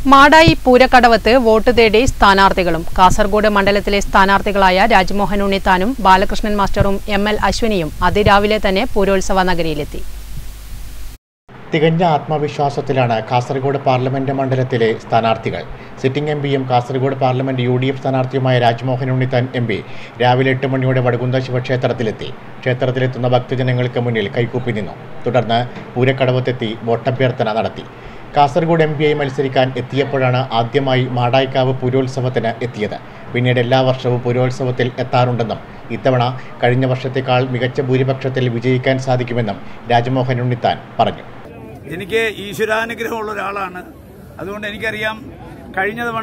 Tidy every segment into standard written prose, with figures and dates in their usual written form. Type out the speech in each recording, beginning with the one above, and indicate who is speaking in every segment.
Speaker 1: Madayi പൂരക്കടവത്ത് vote തേടി സ്ഥാനാർത്ഥികളും. കാസർഗോഡ് മണ്ഡലത്തിലെ സ്ഥാനാർത്ഥികളായ രാജ്മോഹൻ ഉണ്ണിത്താനും ബാലകൃഷ്ണൻ മാസ്റ്ററും എം.എൽ. അശ്വിനിയും അതിരാവിലെ തന്നെ പൂരോത്സവ നഗരിയിലെത്തി.
Speaker 2: തികഞ്ഞ ആത്മവിശ്വാസത്തിലാണ് കാസർഗോഡ് പാർലമെന്റ് മണ്ഡലത്തിലെ സ്ഥാനാർത്ഥികൾ. സിറ്റിംഗ് എംപിയും കാസർഗോഡ് പാർലമെന്റ് UDF സ്ഥാനാർത്ഥിയുമായ രാജ്മോഹൻ ഉണ്ണിത്താൻ MP രാവിലെ 8 മണിയോടെ വടകുന്ത ശിവക്ഷേത്രത്തിലെത്തി. ക്ഷേത്രത്തിലെത്തുന്ന ഭക്തജനങ്ങൾക്ക് മുന്നിൽ കൈകൂപ്പി നിന്നു. തുടർന്ന് പൂരക്കടവത്തെത്തി വോട്ടഭ്യർത്ഥന നടത്തി. കാസർഗോഡ് MP മത്സരിക്കാൻ എത്തിയപ്പോഴാണ് ആദ്യമായി മാടായിക്കാവ് പൂരോത്സവത്തിന് എത്തിയത്. പിന്നീട് എല്ലാ വർഷവും പൂരോത്സവത്തിൽ എത്താറുണ്ടെന്നും ഇത്തവണ കഴിഞ്ഞ വർഷത്തേക്കാൾ മികച്ച ഭൂരിപക്ഷത്തിൽ വിജയിക്കാൻ സാധിക്കുമെന്നും രാജ്മോഹൻ ഉണ്ണിത്താൻ പറഞ്ഞു.
Speaker 3: എനിക്ക് ഈശ്വരാനുഗ്രഹമുള്ള ഒരാളാണ്. അതുകൊണ്ട് എനിക്കറിയാം, കഴിഞ്ഞ തവണ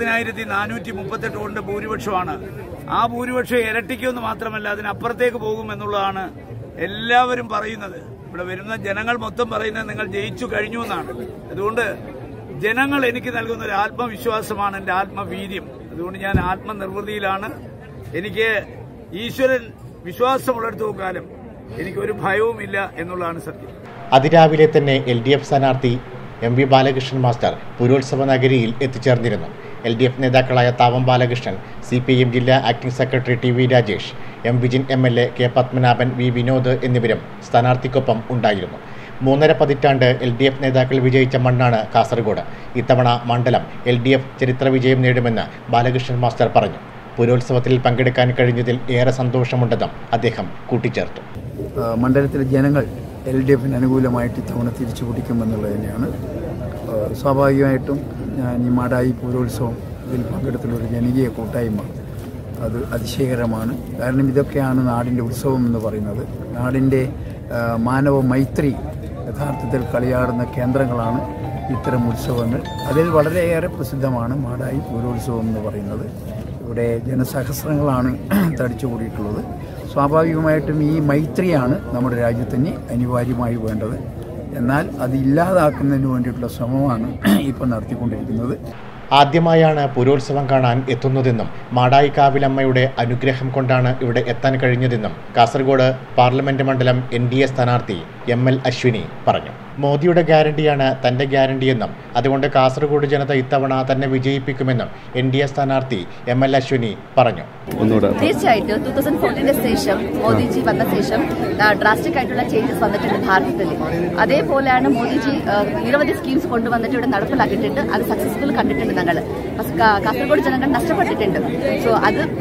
Speaker 3: 40,438 കൊണ്ട് ഭൂരിപക്ഷമാണ്. ആ ഭൂരിപക്ഷം ഇരട്ടിക്കുമെന്ന് മാത്രമല്ല, അതിനപ്പുറത്തേക്ക് പോകുമെന്നുള്ളതാണ് എല്ലാവരും പറയുന്നത്. ഇവിടെ വരുന്ന ജനങ്ങൾ മൊത്തം പറയുന്നത് നിങ്ങൾ ജയിച്ചു കഴിഞ്ഞു എന്നാണ്. അതുകൊണ്ട് ജനങ്ങൾ എനിക്ക് നൽകുന്ന ഒരു ആത്മവിശ്വാസമാണ് എൻ്റെ ആത്മവീര്യം. അതുകൊണ്ട് ഞാൻ ആത്മനിർവൃതിയിലാണ്. എനിക്ക് ഈശ്വരൻ വിശ്വാസമുള്ളിടത്തോളം കാലം എനിക്കൊരു ഭയവുമില്ല എന്നുള്ളതാണ് സത്യം.
Speaker 2: അതിരാവിലെ തന്നെ LDF സ്ഥാനാർത്ഥി MV ബാലകൃഷ്ണൻ മാസ്റ്റർ പൂരോത്സവ നഗരിയിൽ എത്തിച്ചേർന്നിരുന്നു. LDF നേതാക്കളായ താവം ബാലകൃഷ്ണൻ, CPIM ജില്ലാ acting secretary TV Rajesh, M Vijin MLA, K Padmanabhan, V Vinod എന്നിവരും സ്ഥാനാർത്ഥിക്കൊപ്പം ഉണ്ടായിരുന്നു. 3.5 പതിറ്റാണ്ട് LDF നേതാക്കൾ വിജയിച്ച മണ്ണാണ് കാസർഗോഡ്. ഇത്തവണ മണ്ഡലം LDF ചരിത്ര വിജയം നേടുമെന്ന് ബാലകൃഷ്ണൻ മാസ്റ്റർ പറഞ്ഞു. പൂരോത്സവത്തിൽ പങ്കെടുക്കാൻ കഴിഞ്ഞതിൽ ഏറെ സന്തോഷമുണ്ടെന്നും അദ്ദേഹം കൂട്ടിച്ചേർത്തു.
Speaker 4: മണ്ഡലത്തിലെ ജനങ്ങൾ LDFന് അനുകൂലമായിട്ട് ഇത്തവണ തിരിച്ചു പിടിക്കുമെന്നുള്ളത് തന്നെയാണ്. സ്വാഭാവികമായിട്ടും ഞാൻ ഈ മാടായി പൂരോത്സവം ഇതിൽ പങ്കെടുത്തുള്ളൊരു ജനകീയ കൂട്ടായ്മ അത് അതിശയകരമാണ്. കാരണം ഇതൊക്കെയാണ് നാടിൻ്റെ ഉത്സവം എന്ന് പറയുന്നത്. നാടിൻ്റെ മാനവ മൈത്രി യഥാർത്ഥത്തിൽ കളിയാടുന്ന കേന്ദ്രങ്ങളാണ് ഇത്തരം ഉത്സവങ്ങൾ. അതിൽ വളരെയേറെ പ്രസിദ്ധമാണ് മാടായി പൂരോത്സവം എന്ന് പറയുന്നത്. ഇവിടെ ജനസഹസ്രങ്ങളാണ് തടിച്ചുകൂടിയിട്ടുള്ളത്. സ്വാഭാവികമായിട്ടും ഈ മൈത്രിയാണ് നമ്മുടെ രാജ്യത്തിന് അനിവാര്യമായി വേണ്ടത്. എന്നാൽ അത് ഇല്ലാതാക്കുന്നതിന് വേണ്ടിയിട്ടുള്ള ശ്രമമാണ് ഇപ്പോൾ നടത്തിക്കൊണ്ടിരിക്കുന്നത്.
Speaker 2: ആദ്യമായാണ് പൂരോത്സവം കാണാൻ എത്തുന്നതെന്നും മാടായിക്കാവിലമ്മയുടെ അനുഗ്രഹം കൊണ്ടാണ് ഇവിടെ എത്താൻ കഴിഞ്ഞതെന്നും കാസർഗോഡ് പാർലമെന്റ് മണ്ഡലം NDA സ്ഥാനാർത്ഥി M.L. അശ്വിനി പറഞ്ഞു. മോദിയുടെ ഗ്യാരണ്ടിയാണ് തന്റെ ഗ്യാരണ്ടിയെന്നും അതുകൊണ്ട് കാസർഗോഡ് ജനത ഇത്തവണ തന്നെ വിജയിപ്പിക്കുമെന്നും NDA സ്ഥാനാർത്ഥി M.L. അശ്വിനി പറഞ്ഞു.
Speaker 5: തീർച്ചയായിട്ടും 2014 ശേഷം മോദിജി വന്ന ശേഷം ഡ്രാസ്റ്റിക് ആയിട്ടുള്ള ചേഞ്ചസ് വന്നിട്ടുണ്ട് ഭാരതത്തിൽ. അതേപോലെയാണ് മോദിജി നിരവധി സ്കീംസ് കൊണ്ടുവന്നിട്ട് ഇവിടെ നടപ്പിലാക്കിയിട്ടുണ്ട്. അത് സക്സസ്ഫുൾ കണ്ടിട്ടുണ്ട്. ഞങ്ങൾ കാസർഗോഡ് ജനങ്ങൾ നഷ്ടപ്പെട്ടിട്ടുണ്ട്. സോ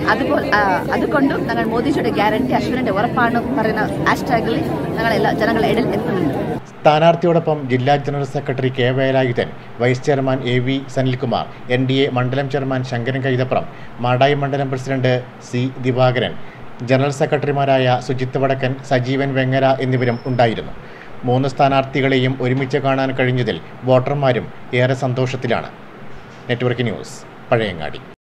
Speaker 5: അതുകൊണ്ടും ഞങ്ങൾ മോദിജിയുടെ ഗ്യാരണ്ടി അശ്വിനിന്റെ ഉറപ്പാണ് പറയുന്ന ഹാഷ്ടാഗിൽ ജനങ്ങൾ എത്തുന്നുണ്ട്.
Speaker 2: സ്ഥാനാർത്ഥിയോടൊപ്പം ജില്ലാ general secretary K Velayudhan, vice chairman AV Sanilkumar, NDA മണ്ഡലം ചെയർമാൻ ശങ്കരൻ കൈതപ്രം, മാടായി മണ്ഡലം പ്രസിഡന്റ് C ദിവാകരൻ, ജനറൽ സെക്രട്ടറിമാരായ സുജിത്ത് വടക്കൻ, സജീവൻ വെങ്ങര എന്നിവരും ഉണ്ടായിരുന്നു. 3 സ്ഥാനാർത്ഥികളെയും ഒരുമിച്ച് കാണാൻ കഴിഞ്ഞതിൽ വോട്ടർമാരും ഏറെ സന്തോഷത്തിലാണ്. Network news, Pazhayangadi.